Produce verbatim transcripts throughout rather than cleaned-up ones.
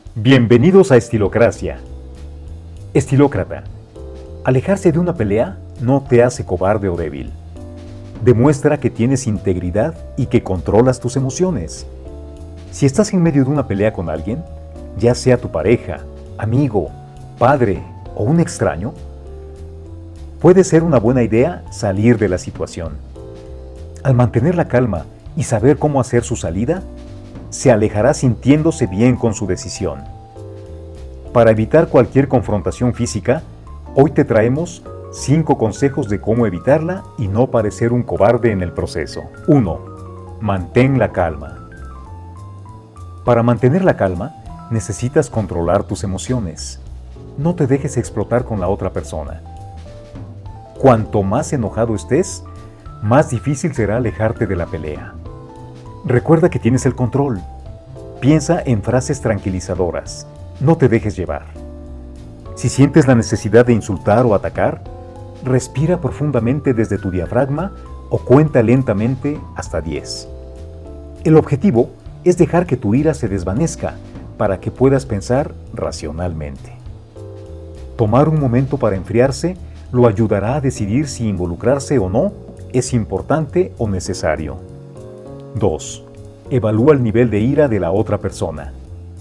Bienvenidos a Estilocracia. Estilócrata. Alejarse de una pelea no te hace cobarde o débil. Demuestra que tienes integridad y que controlas tus emociones. Si estás en medio de una pelea con alguien, ya sea tu pareja, amigo, padre o un extraño, puede ser una buena idea salir de la situación. Al mantener la calma y saber cómo hacer su salida, se alejará sintiéndose bien con su decisión. Para evitar cualquier confrontación física, hoy te traemos cinco consejos de cómo evitarla y no parecer un cobarde en el proceso. uno. Mantén la calma. Para mantener la calma, necesitas controlar tus emociones. No te dejes explotar con la otra persona. Cuanto más enojado estés, más difícil será alejarte de la pelea. Recuerda que tienes el control. Piensa en frases tranquilizadoras. No te dejes llevar. Si sientes la necesidad de insultar o atacar, respira profundamente desde tu diafragma o cuenta lentamente hasta diez. El objetivo es dejar que tu ira se desvanezca para que puedas pensar racionalmente. Tomar un momento para enfriarse lo ayudará a decidir si involucrarse o no es importante o necesario. dos. Evalúa el nivel de ira de la otra persona.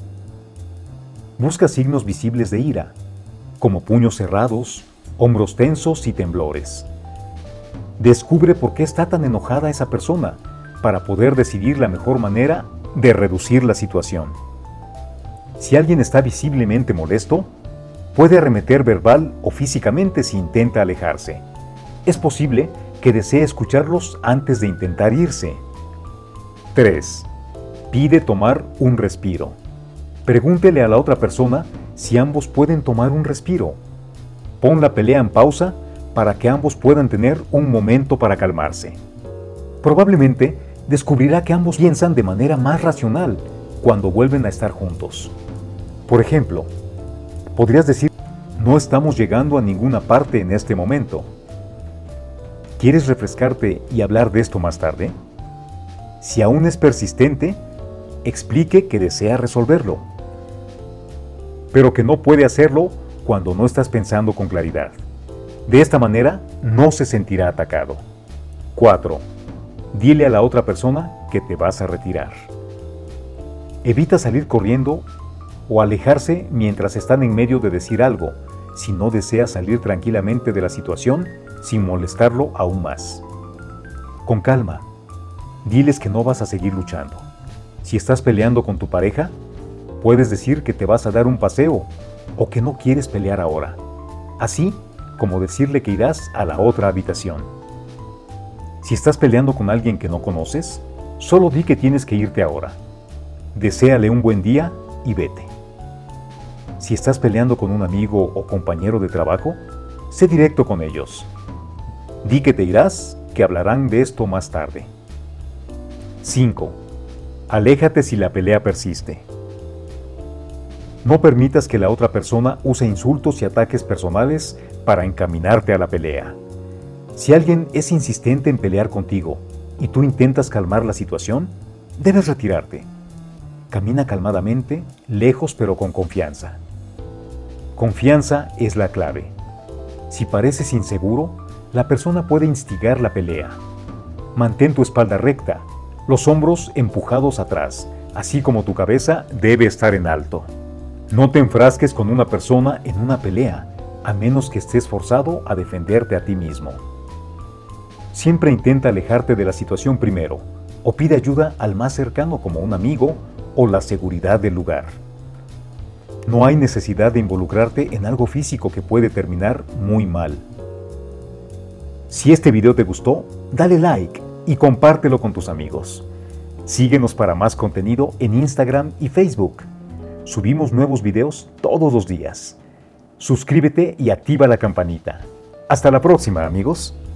Busca signos visibles de ira, como puños cerrados, hombros tensos y temblores. Descubre por qué está tan enojada esa persona para poder decidir la mejor manera de reducir la situación. Si alguien está visiblemente molesto, puede arremeter verbal o físicamente si intenta alejarse. Es posible que desee escucharlos antes de intentar irse. tres. Pide tomar un respiro. Pregúntele a la otra persona si ambos pueden tomar un respiro. Pon la pelea en pausa para que ambos puedan tener un momento para calmarse. Probablemente descubrirá que ambos piensan de manera más racional cuando vuelven a estar juntos. Por ejemplo, podrías decir: no estamos llegando a ninguna parte en este momento. ¿Quieres refrescarte y hablar de esto más tarde? Si aún es persistente, explique que desea resolverlo, pero que no puede hacerlo cuando no estás pensando con claridad. De esta manera, no se sentirá atacado. cuatro. Dile a la otra persona que te vas a retirar. Evita salir corriendo o alejarse mientras están en medio de decir algo, si no deseas salir tranquilamente de la situación sin molestarlo aún más. Con calma, diles que no vas a seguir luchando. Si estás peleando con tu pareja, puedes decir que te vas a dar un paseo o que no quieres pelear ahora, así como decirle que irás a la otra habitación. Si estás peleando con alguien que no conoces, solo di que tienes que irte ahora. Deséale un buen día y vete. Si estás peleando con un amigo o compañero de trabajo, sé directo con ellos. Di que te irás, que hablarán de esto más tarde. cinco. Aléjate si la pelea persiste. No permitas que la otra persona use insultos y ataques personales para encaminarte a la pelea. Si alguien es insistente en pelear contigo y tú intentas calmar la situación, debes retirarte. Camina calmadamente, lejos pero con confianza. Confianza es la clave. Si pareces inseguro, la persona puede instigar la pelea. Mantén tu espalda recta, los hombros empujados atrás, así como tu cabeza debe estar en alto. No te enfrasques con una persona en una pelea, a menos que estés forzado a defenderte a ti mismo. Siempre intenta alejarte de la situación primero, o pide ayuda al más cercano como un amigo o la seguridad del lugar. No hay necesidad de involucrarte en algo físico que puede terminar muy mal. Si este video te gustó, dale like y compártelo con tus amigos. Síguenos para más contenido en Instagram y Facebook. Subimos nuevos videos todos los días. Suscríbete y activa la campanita. Hasta la próxima, amigos.